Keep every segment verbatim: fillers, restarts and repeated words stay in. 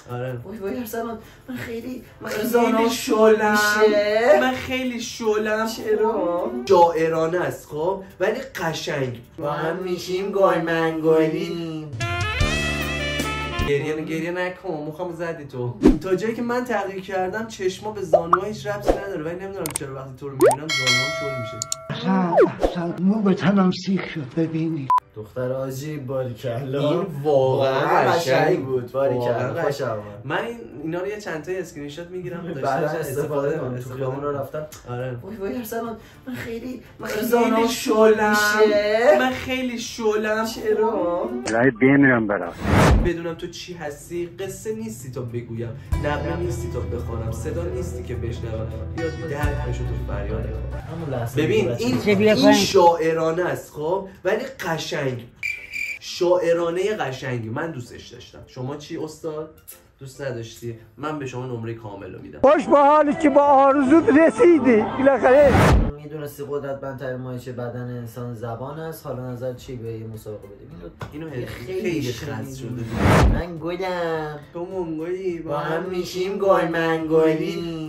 آره وای وای ارسلان من خیلی من خیلی شلم من خیلی شلم چرا؟ شاعرانه است خب ولی قشنگ با هم میشیم گل منگلی. گریه گریه نکن مخم زدی تو. تا جایی که من تغییر کردم چشما به زانوها هیچ ربطی نداره ولی نمیدونم چرا وقتی تو رو میبینم زانوهام شل میشه. اصلا اصلا مو به تنم سیخ شد ببینی. دختر آجی باریکلا این واقعا قشنگ بود. باریکلا خوش آمد. من این اینا رو یه چند تا اسکرین شات میگیرم بعدا استفاده کنم. تو خیابون رو رفتم. آره وای وای ارسلان من خیلی من خیلی شلم من خیلی شلم. چرا؟ لای بمیرم برات. بدونم تو چی هستی قصه نیستی تا بگویم نغمه نیستی تا بخوانم صدا نیستی که بشنوم یا درد بشو تو فریاد ببین این این شاعرانه است خب ولی قشنگ شاعرانه قشنگی من دوستش داشتم. شما چی استاد؟ دوست نداشتی؟ من به شما نمره کامل رو میدم. خوش به حالی که با آرزوت رسیدی بالاخره. میدونستی قدرتمندترین مایچه بدن انسان زبان است. حالا نظر چی به یه مسابقه بدیم؟ اینو خیلی خاص شده. من گلم تو منگولی با هم میشیم گل منگلی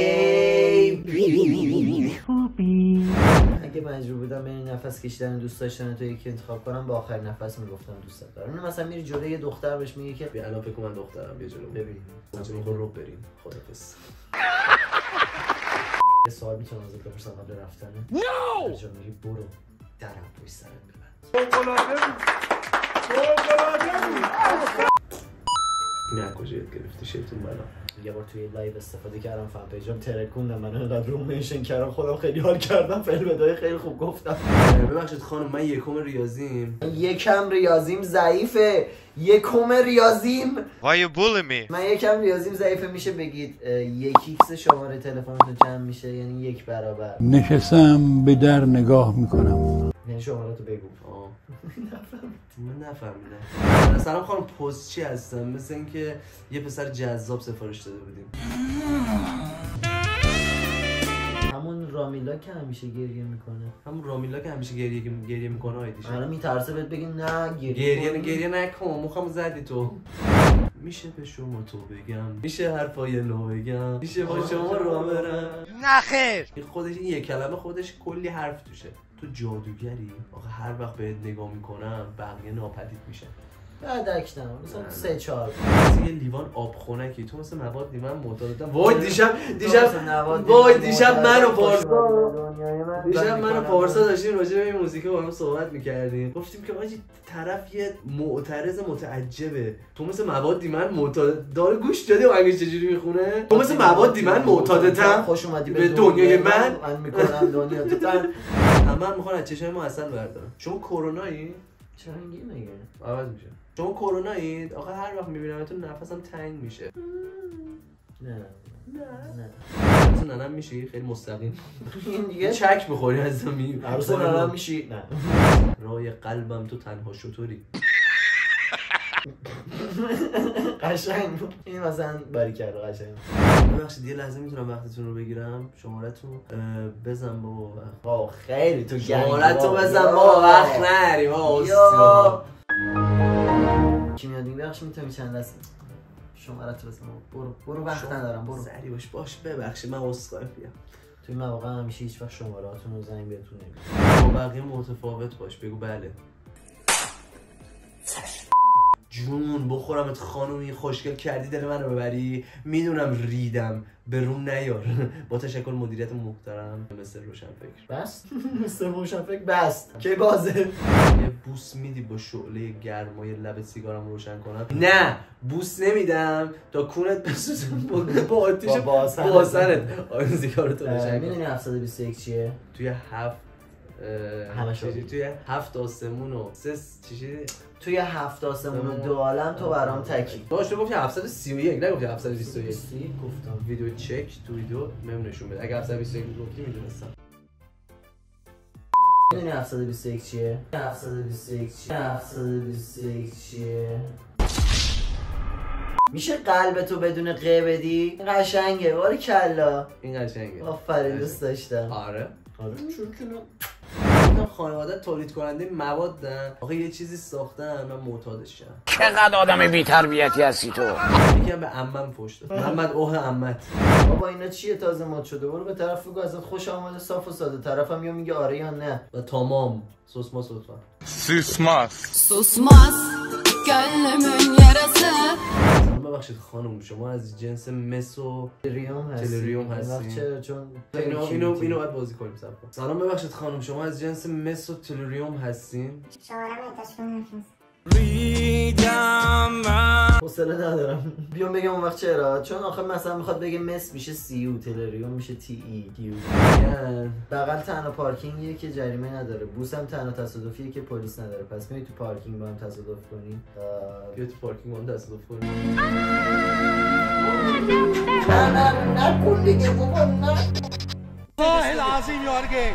بیبی. خوبی اگه مجبور بودم بین نفس کشیدن دوست داشتن تو یکی انتخاب کنم با آخر نفس میگفتم دوست دارم. اینو مثلا میری جلوی یه دختر بهش میگه که بیا الان فکر کنم من دخترم بیا جلو ببین اونجا میخوام رو بریم خدافظ. یه سوال میتونم ازت بپرسم قبل رفتنه؟ نو هر جا میری برو درم پشت سرت ببند. نه کجا یاد گرفتی شیطون بلا. یه بار توی لایو استفاده کردم فن پیجم ترکوندم من اینقدر رو منشن کردم خودم خیلی حال کردم فعل بدای خیلی خوب گفتم. ببخشید خانم من یکم ریاضیم. یکم ریاضیم ضعیفه. یکم ریاضیم Why you bully me? من یکم ریاضیم ضعیفه. میشه بگید یک ایکس شماره تلفنتون چند میشه؟ یعنی یک برابر. نشستم به در نگاه میکنم. یعنی شماره تو بگو. آه من نفهمیدم. سلام خانم پست چی هستم مثل اینکه یه پسر جذاب سفارش داده بودیم. همون رامیلا که همیشه گریه میکنه. همون رامیلا که همیشه گریه گریه میکنه آیدیش. الان میترسه بهت بگی نه گریه گریه گریه نکن مخم زدی تو. میشه به شما تو بگم میشه حرفای نو بگم میشه با شما راه برم. نه خیر. این خودش این یک کلمه خودش کلی حرف توشه. تو جادوگری آخه هر وقت بهت نگاه میکنم بقیه ناپدید میشن. بعدک نه مثلا سه چهار مثل یه لیوان آب خنکی تو مثل مواد من معتادم. وای دیشب دیشب وای دیشب منو پارسا دیشب منو پارسا داشتیم راجع به این موزیک با هم صحبت میکردیم. گفتیم که آجی طرف یه معترض متعجبه. تو مثل موادی من معتاد داره گوش داده و انگلیسی چجوری میخونه؟ تو مثل موادی من معتادتم. خوش اومدی به دنیای من. من میکنم دنیا تو تن. همه میخوان از چشم ما عسل بردارن. شما کرونایی؟ چرا اینگی میگه؟ عوض میشه. شما کرونایید؟ آخه هر وقت میبینمتون نفسم تنگ میشه. نه نه نه ننم میشی خیلی مستقیم. این دیگه چک میخوری از زمین. عروس ننم میشی؟ نه. رای قلبم تو تنها شطوری. قشنگ این مثلا باری کرده قشنگ. ببخشید یه لحظه میتونم وقتتون رو بگیرم؟ شماره‌تون بزن بابا. آه خیلی تو گنگ. شماره‌تو بزن بابا وقت نریم آقا. کی میاد این بخش میتونی چند دست شماره‌تو بزن برو برو وقت ندارم برو. سری باش باش ببخشید من اسخای بیام. توی مواقع همیشه هیچ وقت شماره‌هاتون رو زنگ بهتون نمیدم. با بقیه متفاوت باش بگو بله. جون بخورمت خانومی خوشگل کردی دل منو ببری. میدونم ریدم به روم نیار. با تشکر مدیریت محترم مثل روشنفکر. بس مثل روشنفکر بست که بازه. یه بوس میدی با شعله گرمای لب سیگارم روشن کنم؟ نه بوس نمیدم تا کونت بسوزم با آتیش باسنت آن سیگارتو روشن کنم. میدونی هفتصد و بیست و یک چیه؟ توی هفت همه توی هفت آسمون و سه چیزی توی هفت آسمون و دو عالم تو برام تکی. باش تو گفتی هفتصد و سی و یک نگفتی هفتصد و بیست و یک. گفتم ویدیو چک تو ویدیو مم نشون بده. اگه هفتصد و بیست و یک گفتی میدونستم. میدونی هفتصد و بیست و یک چیه؟ هفتصد و بیست و یک چیه؟ هفتصد و بیست و یک چیه؟ میشه قلبتو بدون ق بدی؟ قشنگه باری کلا. این قشنگه. آفرین دوست داشتم. آره آره چون خانواده تولید کننده موادن. آخه یه چیزی ساختن من معتادشم. چقدر آدم بی‌تربیتی هستی تو. یکی هم به عمم فحش داد. محمد اوه عمت. بابا اینا چیه تازه مد شده؟ برو به طرف بگو ازت خوش آمده صاف و ساده. طرفم یا میگه آره یا نه. و تمام سوسماس لطفا. سوسماس سوسماس گلمون yarası. ببخشید خانم شما از جنس مسو تلریوم هستی. تلریوم هستی. چرا؟ چون اینو اینو اینو باید بازی کنیم صاحب. سلام ببخشید خانم شما از جنس مسو تلریوم هستین؟ شوهرم اتشون نفس حوصله ندارم. بیام بگم اون وقت چرا؟ چون آخه مثلا میخواد بگه مس میشه سی او، تلریوم میشه تی ای کیو. بغل تنها پارکینگیه که جریمه نداره. بوس هم تنها تصادفیه که پلیس نداره. پس میای تو پارکینگ با هم تصادف کنیم. بیا تو پارکینگ با هم تصادف کنیم. نه نه نکن دیگه بابا نه. والله العظیم یارگه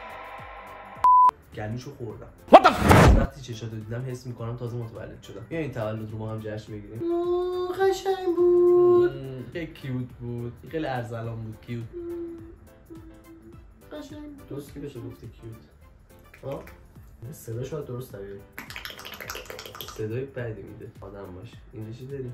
گلوشو خوردم. وقتی چشاتو دیدم حس میکنم تازه متولد شدم. بیا این تولد رو ما هم جشن بگیریم. قشنگ بود. خیلی کیوت بود. خیلی ارزلان بود. کیوت. قشنگ. درست کی بشه گفته کیوت؟ آه. صدا شاید درست بیاری. صدای بدی میده. آدم باش. اینجا چی داری؟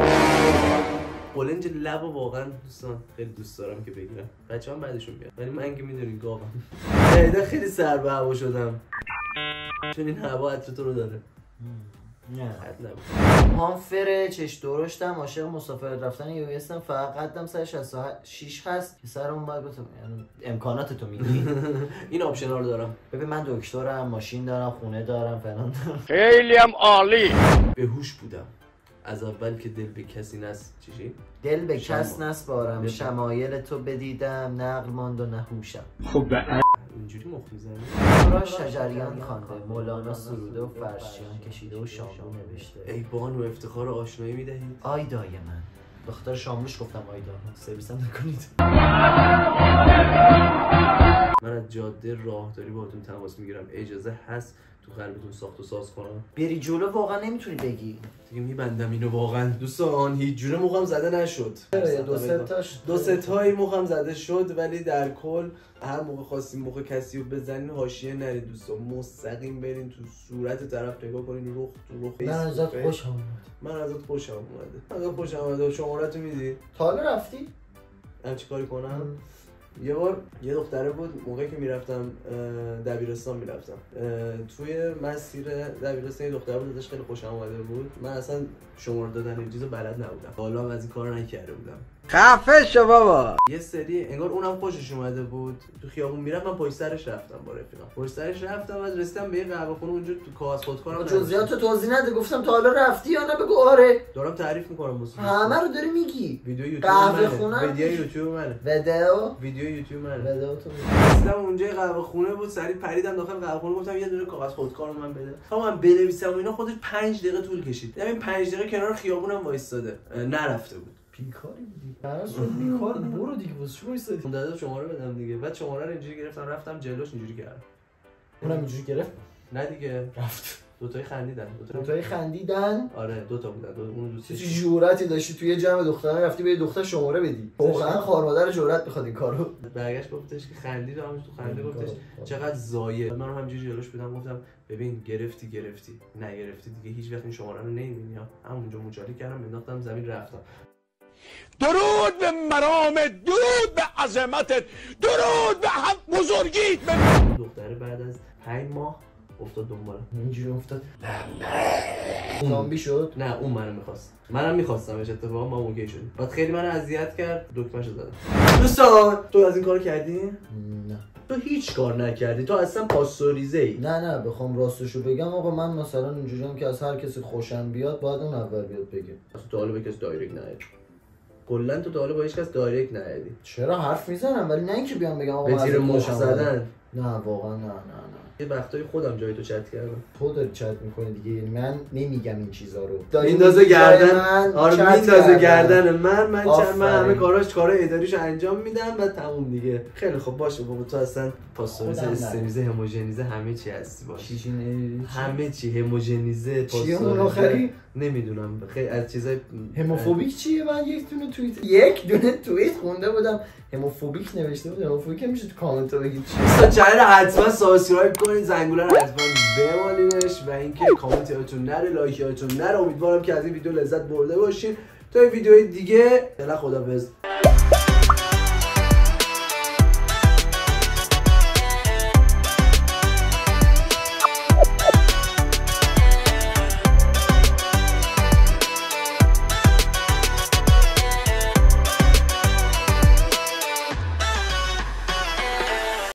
قلنج لبو واقعا دوستان خیلی دوست دارم که بگیرم. بچه‌ها بعدشون بیاد. ولی من که میدونی گاوم. خیلی خیلی سر به هوا شدم. چون این هوا عطر تو رو داره. نه حد نبود. هانفره چش درشتم عاشق مسافرت رفتن یو اسم فقط قدم صد و شصت و شش هست که سر اون باید بتونم یعنی امکانات تو میگی. این آپشنا رو دارم. ببین من دکترم، ماشین دارم، خونه دارم فلان دارم. خیلی هم عالی. به هوش بودم. از اول که دل به کسی نست چیزی؟ دل به کس نسپارم، شمایل تو بدیدم، نقل ماند و نهوشم. خب به اینجوری مخ میزنی؟ را شجریان خوانده، مولانا سروده و فرشیان کشیده و شاملو نوشته. ای بانو افتخار آشنایی میدهید؟ آیدای من. دختر شاملوش گفتم آیدا، سرویسم نکنید. من از جاده راهداری باهاتون تماس میگیرم. اجازه هست تو قلبتون ساخت و ساز کنم؟ بری جلو واقعا نمیتونی بگی. دیگه میبندم اینو واقعا. دوستان هیچ جوره مخم زده نشد. دو سه تاش دو سه تایی مخم زده شد ولی در کل هر موقع خواستین مخ کسی رو بزنین حاشیه نرید دوستان. مستقیم برین تو صورت طرف نگاه کنین رخ تو رخ. من ازت خوشم اومد. من ازت خوشم اومده. ازت خوشم اومده. شماره‌تو میدی؟ تا حالا رفتی؟ من چیکار کنم؟ یه بار یه دختره بود موقعی که میرفتم دبیرستان میرفتم توی مسیر دبیرستان یه دختره بود ازش خیلی خوشم اومده بود. من اصلا شماره دادن این چیزو بلد نبودم. حالا از این کارو نکرده بودم. خفه شو بابا. یه سری انگار اونم خوشش اومده بود. تو خیابون میرفتم من پشت سرش رفتم با رفیقم. پشت سرش رفتم بعد رسیدم به یه قهوه خونه اونجا تو کاغذ خودکارم. جزئیات توضیح نده. گفتم تا حالا رفتی یا نه؟ بگو آره. دارم تعریف میکنم واسه همه رو داری میگی. ویدیو یوتیوب قهوه خونه ویدیو یوتیوب منه. ویدیو ویدیو یوتیوب منه. ویدیو تو رسیدم اونجا قهوه خونه بود. سریع پریدم داخل قهوه خونه گفتم یه دونه کاغذ خودکار من بده. تا من بنویسم و اینا خودش پنج دقیقه طول کشید. همین پنج دقیقه کنار خیابونم وایساده. نرفته بود. بیکاری بودی. قرار شد بیکار برو دیگه واسه چی وایسادی؟ اون داده شماره بدم دیگه. بعد شماره رو اینجوری گرفتم رفتم جلوش اینجوری کردم. اونم اینجوری گرفت. نه دیگه رفت. دو تای خندیدن. دو تای خندیدن. آره دو تا بودن. دو اون دوستش. چه جرأتی داشتی توی جمع دختران رفتی به دختر شماره بدی؟ واقعا خانواده رو جرأت می‌خواد این کارو. برگشت گفتش که خندید همش تو خنده گفتش چقدر زایه. من همینجوری جلوش بودم گفتم ببین گرفتی گرفتی نگرفتی دیگه هیچ وقت این شماره رو نمی‌بینی. همونجا مجالی کردم انداختم زمین رفتم. درود به مرامت، درود به عظمتت، درود به هم بزرگیت. دختره بعد از پنج ماه افتاد دنبالم. اینجوری افتاد. زامبی شد. نه اون منو می‌خواست. منم می‌خواستمش اتفاقا ما اوکی شدیم. بعد خیلی منو اذیت کرد دکمه‌شو زدم. دوستان تو از این کارو کردی؟ نه. تو هیچ کار نکردی. تو اصلا پاستوریزه‌ای. نه نه بخوام راستشو بگم آقا من مثلا اینجوریام که از هر کسی خوشم بیاد باید اون اول بیاد بگه. اصلا تو حالا به کسی دایرکت ندادی. کلا تو تا حالا با هیچ کس دایرکت ندادی. چرا حرف میزنم ولی نه اینکه بیام بگم آقا به من تیر مخ خوشم زدن. نه واقعا نه نه نه. یه وقتایی خودم جای تو چت کردم. تو داری چت میکنی دیگه. من نمیگم این چیزا رو. میندازه گردن. آره میندازه گردن. گردن من من چند من همه کاراش کارا اداریشو انجام میدم و تموم دیگه. خیلی خب باشه بابا تو اصلا پاستوریزه استمیزه هموژنیزه همه چی هستی باشه. چی چی همه چی هموژنیزه پاستوریزه. نمیدونم خیلی از چیزای هموفوبیک چیه؟ من یک دونه توییت یک دونه توییت خونده بودم هموفوبیک نوشته بود. هموفوبیک میشه تو کامنت ها بگید چی؟ چت چنل حتما سابسکرایب کنید، زنگوله رو حتما بمالینش و اینکه کامنت یادتون نره، لایک یادتون نره. امیدوارم که از این ویدیو لذت برده باشین. تا این ویدیوهای دیگه فعلا خدافظ.